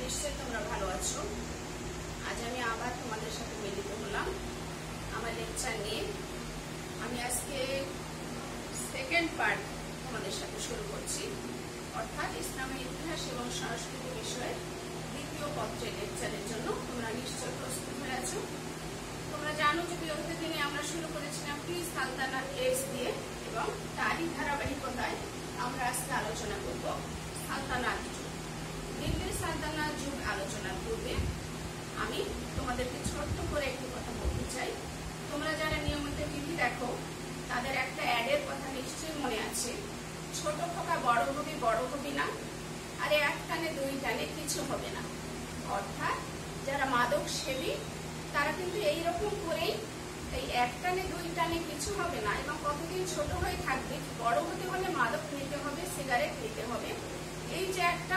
নিশ্চয়ই তোমরা ভালো আছো। আজ আমি আবার তোমাদের সাথে মিলিত হলাম আমার লেকচার নিয়ে। আমি আজকে সেকেন্ড পার্ট তোমাদের সাথে শুরু করছি, অর্থাৎ ইসলামের ইতিহাস এবং সংস্কৃতি বিষয়ের দ্বিতীয় পত্রের লেকচারের জন্য তোমরা নিশ্চয় প্রস্তুত হয়ে আছো। তোমরা জানো যে বিগত দিনে আমরা শুরু করেছিলাম প্রি সালতানাত এজ দিয়ে, এবং তারই ধারাবাহিকতায় আমরা আজকে আলোচনা করব সালতানাত যুগ। দিল্লির সালতানাত যুগ আলোচনার পূর্বে আমি তোমাদেরকে ছোট্ট করে একটি কথা বলতে চাই। তোমরা যারা নিয়মিত টিভি দেখো তাদের একটা অ্যাডের কথা নিশ্চয়ই মনে আছে, ছোট খোকা বড় হবি না, আরে এক টানে দুই টানে কিছু হবে না। অর্থাৎ যারা মাদক সেবী তারা কিন্তু এইরকম করেই এই এক টানে দুই টানে কিছু হবে না এবং কতদিন ছোট হয়ে থাকবে, বড় হতে হলে মাদক নিতে হবে, সিগারেট নিতে হবে। এই যে একটা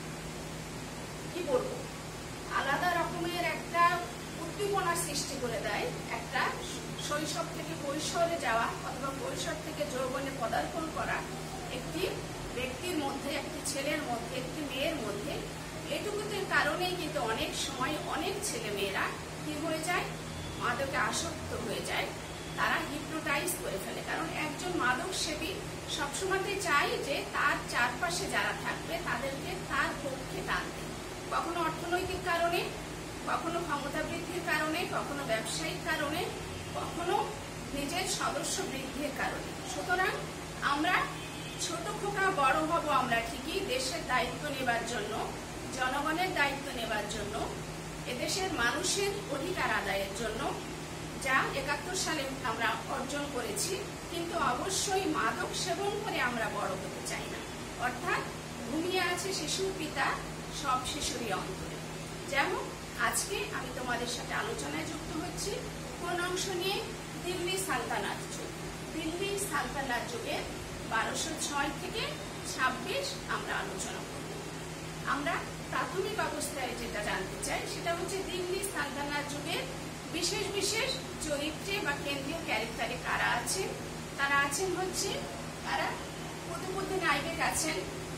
কি বলবো আলাদা রকমের একটা উদ্দীপনা সৃষ্টি করে দেয়, একটা শৈশব থেকে কৈশোরে যাওয়া অথবা কৈশোর থেকে যৌবনে পদার্পণ করা একটি ব্যক্তির মধ্যে, একটি ছেলের মধ্যে, একটি মেয়ের মধ্যে। এটুকুদের কারণেই কিন্তু অনেক সময় অনেক ছেলে মেয়েরা কি হয়ে যায়, মাদকে আসক্ত হয়ে যায়, তারা হিপনোটাইজ করে ফেলে। কারণ একজন মাদক সেবী সবসময়তেই চায় যে তার চারপাশে যারা থাকবে তাদেরকে তার পক্ষে টানতে, কখনো অর্থনৈতিক কারণে, কখনো ক্ষমতা বৃদ্ধির কারণে, কখনো ব্যবসায়িক কারণে, কখনো নিজের সদস্য বৃদ্ধির কারণে। সুতরাং আমরা ছোট খোকা বড় হব আমরা ঠিকই, দেশের দায়িত্ব নেবার জন্য, জনগণের দায়িত্ব নেবার জন্য, এদেশের মানুষের অধিকার আদায়ের জন্য, যা ৭১ সালে আমরা অর্জন করেছি। কিন্তু অবশ্যই মাদক সেবন করে আমরা বড় হতে চাই না। অর্থাৎ ঘুমিয়ে আছে শিশুর পিতা সব শিশুরই অন্তরে। যেমন আজকে আমি তোমাদের সাথে আলোচনায় যুক্ত হচ্ছি কোন অংশ নিয়ে, দিল্লি সালতানাত যুগ। দিল্লি সালতানাত যুগে ১২০৬ থেকে ২৬ আমরা আলোচনা করব। আমরা প্রাথমিক অবস্থায় যেটা জানতে চাই সেটা হচ্ছে দিল্লি সালতানাত যুগের বিশেষ বিশেষ চরিত্রে বা কেন্দ্রীয় ক্যারেক্টারে কারা আছেন। তারা আছেন হচ্ছে তারা কুতুবউদ্দিন আইবেক আছেন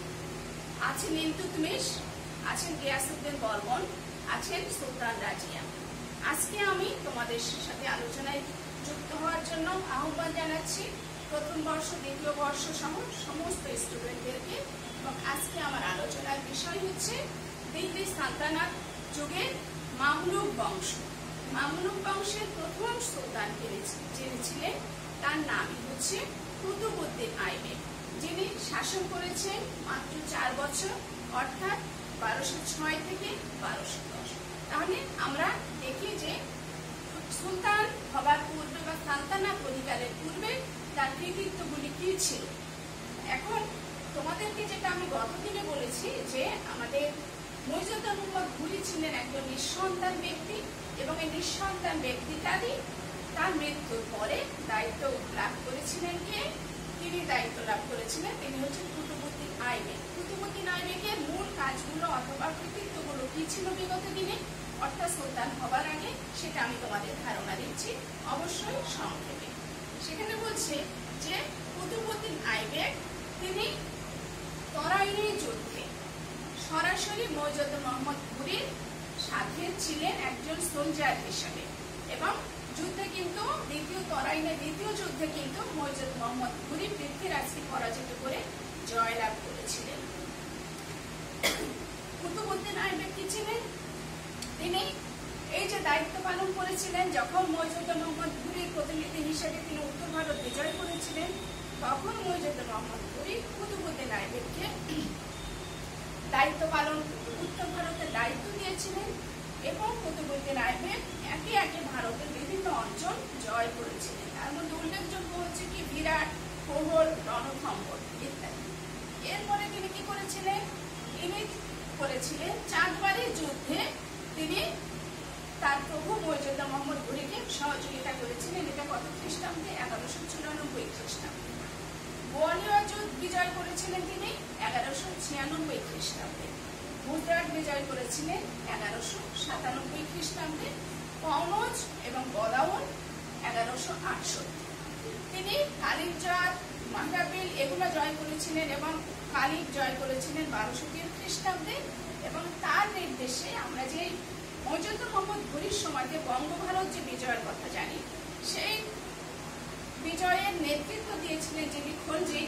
ইলতুৎমিশ, আছেন গিয়াসউদ্দিন বলবন, আছেন সুলতান রাজিয়া। আজকে আমি তোমাদের সাথে আলোচনায় যুক্ত হওয়ার জন্য আহ্বান জানাচ্ছি প্রথম বর্ষ, দ্বিতীয় বর্ষ সহ সমস্ত স্টুডেন্টদেরকে। এবং আজকে আমার আলোচনার বিষয় হচ্ছে দিল্লি সালতানাত যুগের মামলুক বংশ। মামলুক বংশের প্রথম সুলতান যিনি ছিলেন তার নামই হচ্ছে কুতুবউদ্দিন আইবেক, যিনি শাসন করেছেন মাত্র ৪ বছর, অর্থাৎ ১২০৬ থেকে ১২১০। তাহলে আমরা দেখি যে সুলতান হবার পূর্বে বা সালতানাত অধিকারের পূর্বে তার কৃতিত্বগুলি কি ছিল। এখন তোমাদেরকে যেটা আমি গতদিনে বলেছি যে আমাদের মহিউদ্দিন ঘুরি ছিলেন একজন নিঃসন্তান ব্যক্তি, এবং এই নিঃসন্তান ব্যক্তিটারই তার মৃত্যুর পরে দায়িত্ব লাভ করেছিলেন কে? তিনি দায়িত্ব লাভ করেছিলেন, তিনি হচ্ছেন কুতুবউদ্দিন আইবেক। কুতুবউদ্দিন আইবেকের মূল কাজগুলো অথবা কৃতিত্বগুলো কি ছিল বিগত দিনে, অর্থাৎ সুলতান হবার আগে, সেটা আমি তোমাদের ধারণা দিচ্ছি অবশ্যই সংক্ষেপে। সেখানে বলছে যে কুতুবউদ্দিন আইবেক তিনি তরাইনের যুদ্ধে সরাসরি মহিউদ্দিন ঘুরির সাথে ছিলেন একজন সোলজার হিসেবে, এবং যুদ্ধে কিন্তু তরাইনের দ্বিতীয় যুদ্ধে কিন্তু মহিউদ্দিন ঘুরি পৃথ্বীরাজকে পরাজিত করে জয়লাভ করেছিলেন। কুতুবউদ্দিন আইবেক কি ছিলেন? তিনি এই যে দায়িত্ব পালন করেছিলেন, যখন মহিউদ্দিন ঘুরির প্রতিনিধি হিসেবে তিনি উত্তর ভারত বিজয় করেছিলেন, তখন মহিউদ্দিন ঘুরি কুতুবউদ্দিন আইবেককে দায়িত্ব পালন, উত্তর ভারতের দায়িত্ব দিয়েছিলেন, এবং কুতুবউদ্দিন আইবেক একে একে ভারতের বিভিন্ন অঞ্চল জয় করেছিলেন। তার মধ্যে উল্লেখযোগ্য হচ্ছে কি বিরাট, কোহল, রণথম্বর ইত্যাদি। এরপরে তিনি কি করেছিলেন? তিনি করেছিলেন চাঁদবাড়ির যুদ্ধে তিনি তার প্রভু মহিউদ্দিন ঘুরিকে সহযোগিতা করেছিলেন। এটা কত খ্রিস্টাব্দে? ১১৯৪ খ্রিস্টাব্দে। গোয়ালিয়র যুদ্ধ বিজয় করেছিলেন তিনি ১১৯৬ খ্রিস্টাব্দে। গুজরাট বিজয় করেছিলেন ১১৯৭ খ্রিস্টাব্দে। কনৌজ এবং বদাউন ১১৬৮। তিনি কালিঞ্জার, মাহরাবিল এগুলো জয় করেছিলেন এবং কালিক জয় করেছিলেন 1203 খ্রিস্টাব্দে। এবং তার নির্দেশে আমরা যে মহিউদ্দিন মোহাম্মদ ঘুরির সময়তে বঙ্গভারত যে বিজয়ের কথা জানি, সেই বিজয়ের নেতৃত্ব দিয়েছিলেন যিনি খলজি,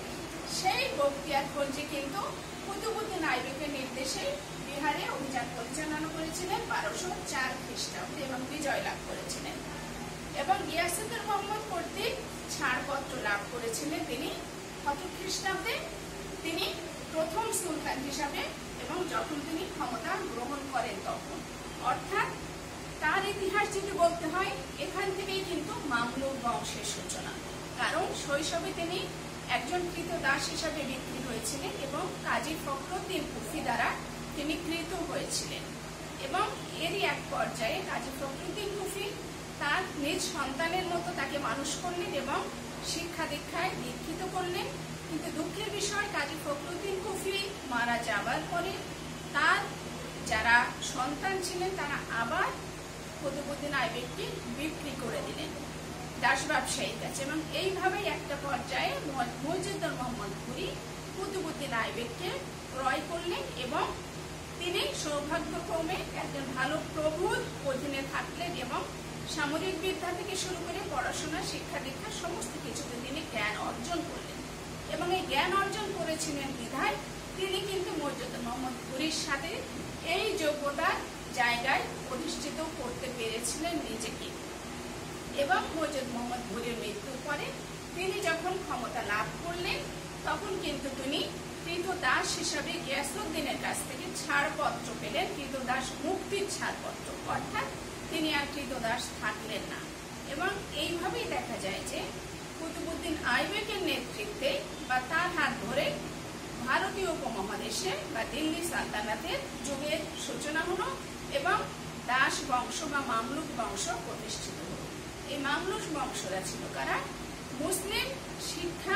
সেই বখতিয়ার খলজি কিন্তু কুতুবউদ্দিন আইবেকের নির্দেশে বিহারে অভিযান পরিচালনা করেছিলেন 1204 খ্রিস্টাব্দে এবং বিজয় লাভ করেছিলেন। এবং গিয়াসউদ্দিন মোহাম্মদ কর্তৃক ছাড়পত্র লাভ করেছিলেন তিনি কত খ্রিস্টাব্দে? তিনি প্রথম সুলতান হিসাবে এবং যখন তিনি ক্ষমতা গ্রহণ করেন তখন। অর্থাৎ তার ইতিহাস যদি বলতে হয়, এখান থেকেই কিন্তু মামলুক বংশের সূচনা। কারণ শৈশবে তিনি একজন কৃতদাস হিসাবে বিক্রি হয়েছিলেন এবং কাজী ফখরুদ্দিন কুফি দ্বারা তিনি কৃত হয়েছিলেন। এবং এরই এক পর্যায়ে কাজী ফখরুদ্দিন কুফি তার নিজ সন্তানের মতো তাকে মানুষ করলেন এবং শিক্ষা দীক্ষায় দীক্ষিত করলেন। কিন্তু দুঃখের বিষয়, কাজী ফখরুদ্দিন কুফি মারা যাবার পরে তার যারা সন্তান ছিলেন তারা আবার কুতুবউদ্দিন আইবেককে বিক্রি করে দিলেন দাস ব্যবসায়ীর কাছে। এবং এইভাবেই একটা পর্যায়ে মহিউদ্দিন মোহাম্মদ ঘুরি কুতুবউদ্দিন আইবেককে ক্রয় করলেন এবং তিনি সৌভাগ্যক্রমে একজন ভালো প্রভুর অধীনে থাকলেন এবং সামরিক বিদ্যা থেকে শুরু করে পড়াশোনা, শিক্ষা দীক্ষা সমস্ত কিছুতে তিনি জ্ঞান অর্জন করলেন। এবং এই জ্ঞান অর্জন করেছিলেন বিধায় তিনি কিন্তু মহিউদ্দিন মোহাম্মদ ঘুরির সাথে এই যোগ্যতার জায়গায় প্রতিষ্ঠিত করতে পেরেছিলেন নিজেকে। এবং মহিউদ্দিন মোহাম্মদ ঘুরির মৃত্যুর পরে তিনি যখন ক্ষমতা লাভ করলেন তখন কিন্তু তিনি কৃতদাস হিসাবে গিয়াসউদ্দিনের কাছ থেকে ছাড়পত্র পেলেন, কৃতদাস মুক্তির ছাড়পত্র। অর্থাৎ তিনি আর কৃতদাস থাকলেন না। এবং এইভাবেই দেখা যায় যে কুতুবউদ্দিন আইবেকের নেতৃত্বে বা তার হাত ধরে ভারতীয় উপমহাদেশে বা দিল্লি সালতানাতের যুগের সূচনা হলো এবং দাস বংশ বা মামলুক বংশ প্রতিষ্ঠিত হলো। এই মামলুক বংশরা ছিল কারা? মুসলিম শিক্ষা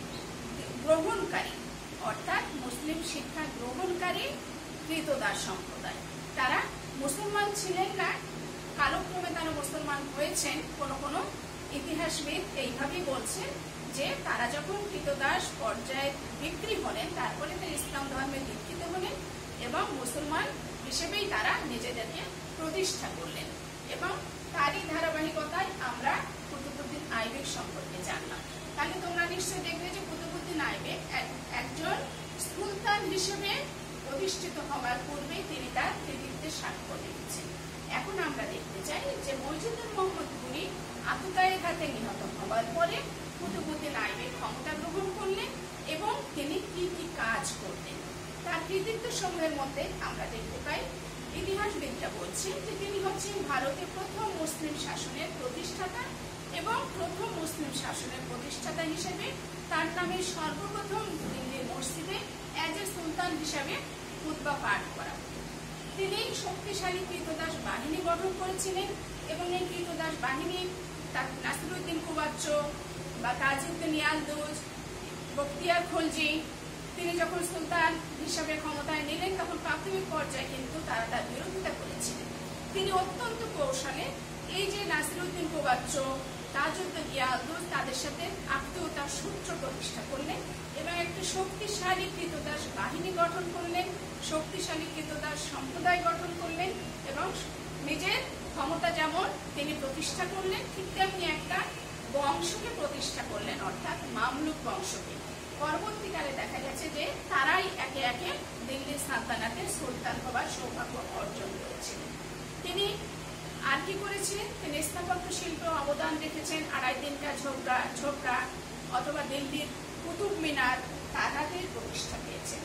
গ্রহণকারী, অর্থাৎ মুসলিম শিক্ষা গ্রহণকারী কৃতদাস সম্প্রদায়। তারা মুসলমান ছিলেন না, কালক্রমে তারা মুসলমান হয়েছেন। কোন কোন ইতিহাসবিদ এইভাবেই বলছেন যে তারা যখন কৃতদাস পর্যায়ে বিক্রি হলেন তারপরে তারা ইসলাম ধর্মে দীক্ষিত হলেন এবং মুসলমান হিসেবেই তারা নিজেদেরকে প্রতিষ্ঠা করলেন। এবং তারই ধারাবাহিকতায় আমরা কুতুবউদ্দিন আইবেক সম্পর্কে জানলাম। তাহলে তোমরা নিশ্চয়ই দেখবে যে কুতুবউদ্দিন আইবেক একজন সুলতান হিসেবে প্রতিষ্ঠিত হওয়ার পূর্বে তিনি তার কৃতিত্বের স্বাক্ষর রেখেছেন। এখন আমরা দেখতে চাই যে মহিউদ্দিন মোহাম্মদ ঘুরি আততায়ীর হাতে নিহত হওয়ার পরে কুতুবউদ্দিন আইবেক ক্ষমতা গ্রহণ করলেন এবং তিনি কি কি কাজ করলেন। তার কৃতিত্ব সমূহের মধ্যে আমরা দেখতে পাই, ইতিহাসবিদরা বলছেন যে তিনি হচ্ছেন ভারতের প্রথম মুসলিম শাসনের প্রতিষ্ঠাতা এবং প্রথম মুসলিম শাসনের প্রতিষ্ঠাতা হিসেবে তার নামে সর্বপ্রথম দিল্লির মসজিদে এজ এ সুলতান হিসাবে খুতবা পাঠ করা। তিনি শক্তিশালী কৃতদাস বাহিনী গঠন করেছিলেন এবং এই কৃতদাস বাহিনী নাসিরউদ্দিন কুবাচ্চো বা তাজউদ্দিন ইয়ালদুজ, বখতিয়ার খলজি তিনি যখন সুলতান হিসাবে ক্ষমতায় নিলেন তখন প্রাথমিক পর্যায়ে কিন্তু তারা তার বিরোধিতা করেছিলেন। তিনি অত্যন্ত কৌশলে এই যে নাসিরউদ্দিন কুবাচ্চো, তাজউদ্দিন ইয়ালদুজ তাদের সাথে আত্মীয়তার সূত্র প্রতিষ্ঠা করলেন এবং একটি শক্তিশালী কৃতদাস বাহিনী গঠন করলেন, শক্তিশালী কৃতদাস সম্প্রদায় গঠন করলেন এবং নিজের ক্ষমতা যেমন তিনি প্রতিষ্ঠা করলেন ঠিক তেমনি একটা বংশকে প্রতিষ্ঠা করলেন, অর্থাৎ মামলুক বংশকে। পরবর্তীকালে দেখা গেছে যে তারাই একে একে দিল্লির সালতানাতের সুলতান হবার সৌভাগ্য অর্জন করেছিলেন। তিনি আর কি করেছিলেন? তিনি স্থাপত্য শিল্পে অবদান রেখেছেন। আড়াই দিনকা ঝোপড়া অথবা দিল্লির কুতুব মিনার তার হাতে প্রতিষ্ঠা পেয়েছেন।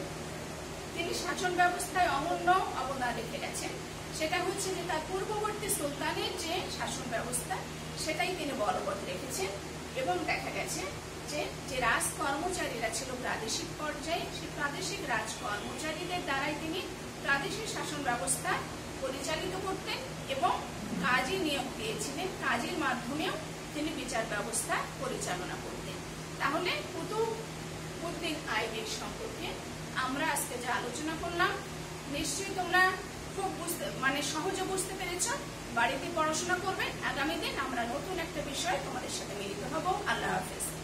তিনি শাসন ব্যবস্থায় অনন্য অবদান রেখে গেছেন। সেটা হচ্ছে যে তার পূর্ববর্তী সুলতানের যে শাসন ব্যবস্থা সেটাই তিনি বলবৎ রেখেছেন। এবং দেখা গেছে যে রাজ কর্মচারীরা ছিল প্রাদেশিক পর্যায়ে, সেই প্রাদেশিক রাজ কর্মচারীদের দ্বারাই তিনি প্রাদেশিক শাসন ব্যবস্থা পরিচালিত করতেন এবং কাজী নিয়োগ দিয়েছিলেন। কাজীর মাধ্যমেও তিনি বিচার ব্যবস্থা পরিচালনা করতেন। তাহলে কুতুবউদ্দিন আইবেক সম্পর্কে আমরা আজকে যে আলোচনা করলাম নিশ্চয়ই তোমরা খুব সহজে বুঝতে পেরেছ। বাড়িতে পড়াশোনা করবে। আগামী দিন আমরা নতুন একটা বিষয় তোমাদের সাথে মিলিত হব। আল্লাহ হাফেজ।